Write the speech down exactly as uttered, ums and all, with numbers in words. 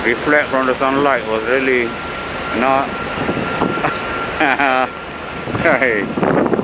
reflect from the sunlight was really not. Hey.